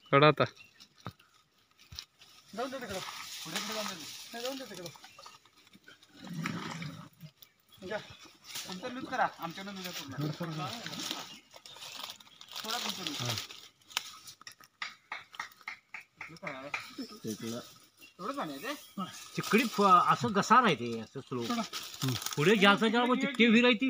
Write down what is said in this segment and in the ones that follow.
कडा आता जाऊन दे तिकडं पुढे पुढे जाऊन दे तिकडं घ्या तुमचं लूज करा आमच्याकडे लूज थोडा चिकडी असं घसार आहे ते असं स्लो पुढे जास्त मग चिकटी विरायची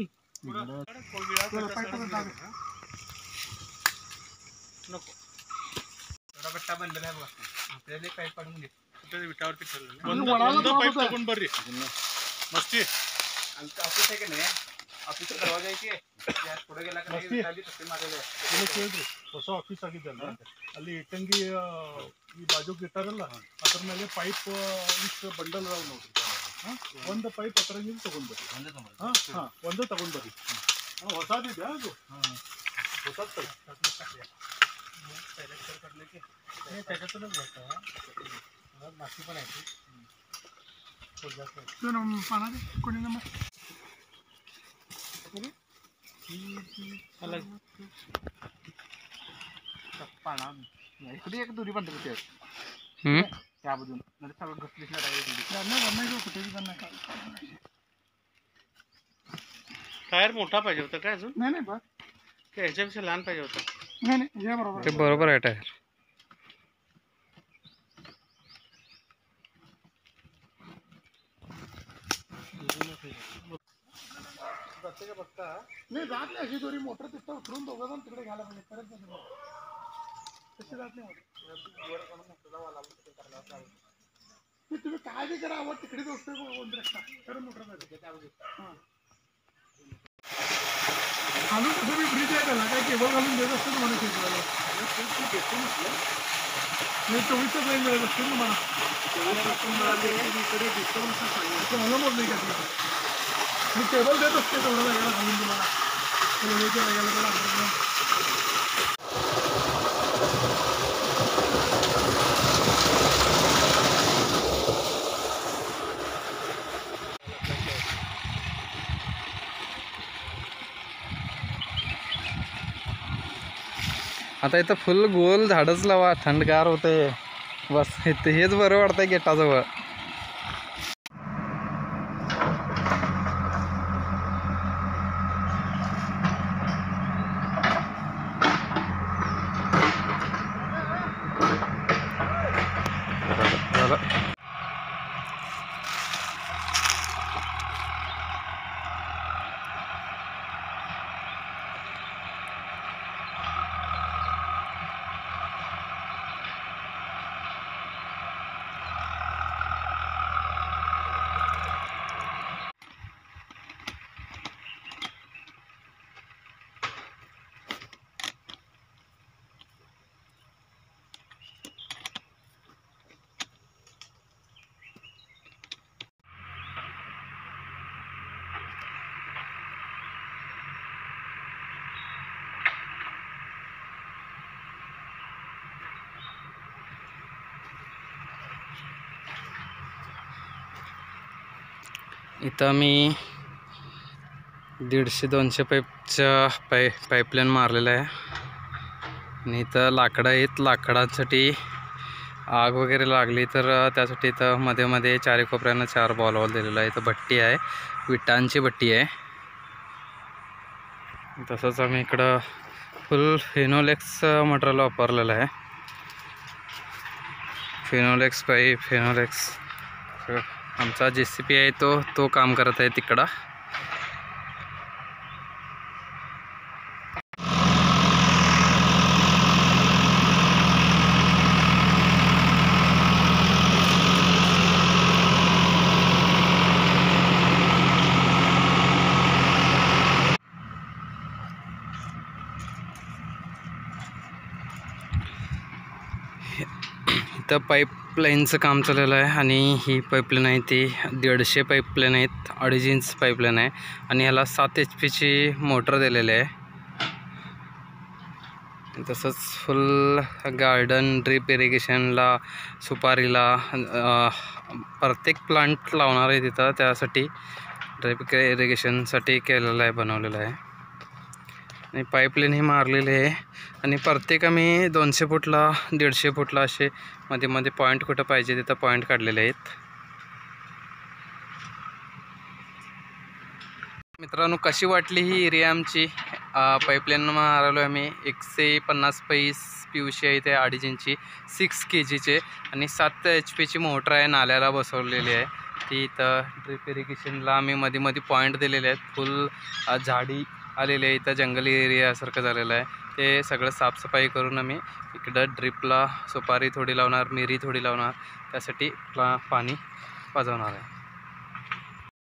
नको थोडा बट्टा बनलेला आहे बघा आपल्याला काही काढून घे कुठे विटावरती ठेवलं बरी मस्ती ऑफिस आहे की नाही ऑफिसचा दरवाजा आहे पुढे गेला की ಹೊಸ ಆಫೀಸ್ ಆಗಿದ್ದಲ್ಲ ಅಲ್ಲಿ ಇಟ್ಟಂಗಿ ಈ ಬಾಜುಗೆ ಇಟ್ಟಾರಲ್ಲ ಅದ್ರ ಮೇಲೆ ಪೈಪ್ ಇಷ್ಟು ಬಂಡಲ್ ಅದಾವ ನೋಡ್ರಿ ಒಂದು ಪೈಪ್ ಹತ್ರಂಗಿಂದ ತಗೊಂಡ್ಬರ್ರಿ ಒಂದು ತಗೊಂಡ್ಬರ್ರಿ ಹೊಸದಿದ್ಯಾ ಅದು ಹೊಸದು त्याच्यातूनच बसतं माती पण आहे ನಮ್ಮ पाना कोणी नंबर पाना इकडे एक दुरी बंद होते त्या बाजून म्हणजे सगळं घसलीच नाही कुठे टायर मोठा पाहिजे होता काय अजून नाही बघ ह्याच्यापेक्षा लहान पाहिजे होता नाही हे बरोबर ते बरोबर आहे टायर बघता नाही जात नाही अशी दोरी मोटर तिथं उतरून दोघं जण तिकडे घ्यायला पाहिजे परत तशी जात नाही तुम्ही काय बी करा आवड तिकडे गोष्ट खरं मोटर घालून कसं मी फ्रीज आहे त्याला काय केबल घालून देत असतो तुम्हाला शेतवायला नाही 24 लाईन मिळत असते ना मला मग नाही का मी टेबल देत असते तेवढं वेगळं घालून तुम्हाला आता इथं फुल गोल झाडच लावा थंडगार होते बस हेच बरं वाटतंय गेटाजवळ इथं मी 150-200 पाईपच्या पाईपलाईन मारलेलं आहे आणि इथं लाकडं आहेत लाकडांसाठी आग वगैरे लागली तर त्यासाठी इथं मध्ये मध्ये चारी कोपऱ्यानं 4 बॉल दिलेला आहे इथं भट्टी आहे विटांची भट्टी आहे तसंच आम्ही इकडं फुल फिनोलेक्स मटेरियल वापरलेलं आहे फिनोलेक्स पाईप फिनोलेक्स आमचा JCB आहे तो काम करत आहे तिकडं इथं पाईपलाईनचं काम चाललेलं आहे आणि ही पाईपलाईन आहे ती 150 पाईपलाईन आहेत 2.5 इंच पाईपलाईन आहे आणि ह्याला 7 HP मोटर दिलेली आहे तसंच फुल गार्डन ड्रिप इरिगेशनला सुपारीला प्रत्येक प्लांट लावणार आहे तिथं त्यासाठी ड्रिप इरिगेशनसाठी केलेलं आहे बनवलेलं आहे आणि पाईपलाईन ही मारलेली आहे आणि प्रत्येक आम्ही 200 फूटला 150 फूटला असे मध्ये मध्ये पॉईंट कुठं पाहिजे तिथं पॉईंट काढलेले आहेत. मित्रांनो, कशी वाटली ही एरिया आमची? पाईपलाईन मारलो आम्ही. 150 पैस PVC आहे ते 2.5 इंची 6 kgचे आणि 7 HP मोटर आहे नाल्याला बसवलेली आहे. ती इथं ड्रिप इरिगेशनला आम्ही मध्ये मध्ये पॉईंट दिलेले आहेत. फुल झाडी आलेली आहे, इथं जंगली एरियासारखं झालेलं आहे. ते सगळं साफसफाई करून आम्ही इकडं ड्रिपला सुपारी थोडी लावणार, मिरी थोडी लावणार, त्यासाठी पाणी पाजवणार आहे.